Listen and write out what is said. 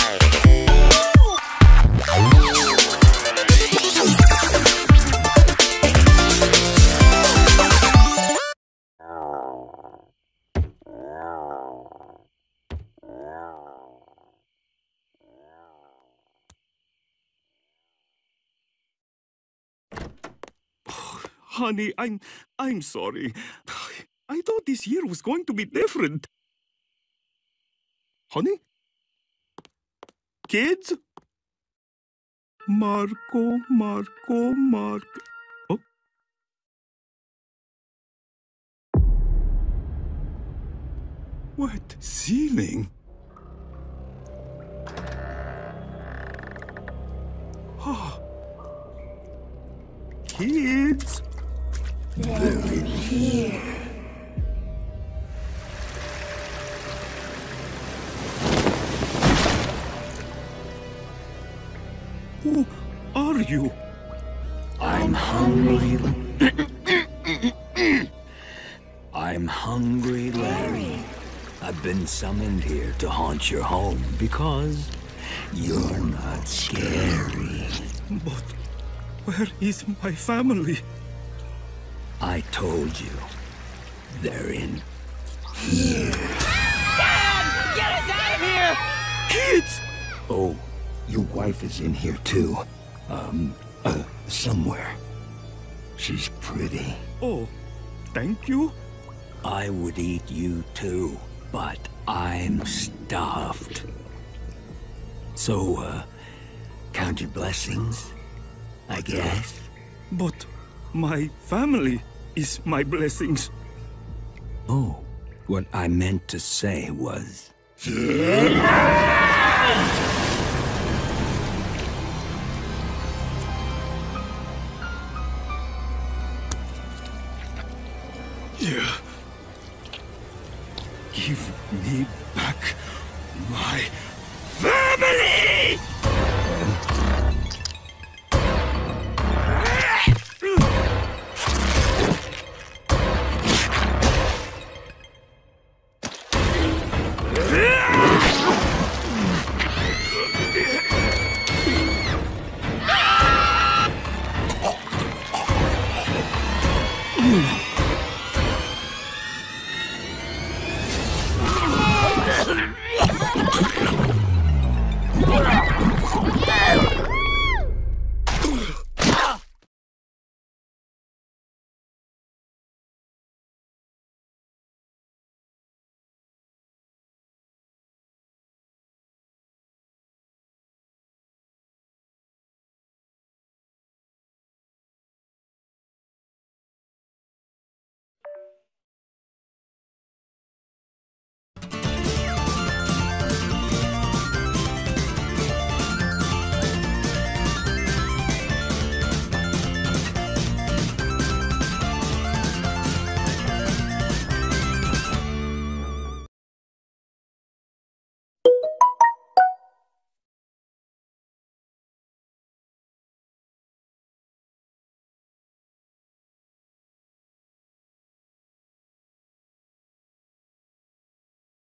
Honey, I'm sorry. I thought this year was going to be different. Honey? Kids? Marco. Oh. What ceiling? Oh. Kids? They're in here. Who are you? I'm hungry. I'm hungry, Larry. I've been summoned here to haunt your home because you're not scary. But where is my family? I told you. They're in here. Dad! Get us out of here! Kids! Oh, your wife is in here too. Somewhere. She's pretty. Oh, thank you. I would eat you too, but I'm stuffed. So, count your blessings, I guess. But my family is my blessings. Oh, what I meant to say was... Yeah. Give me back my family!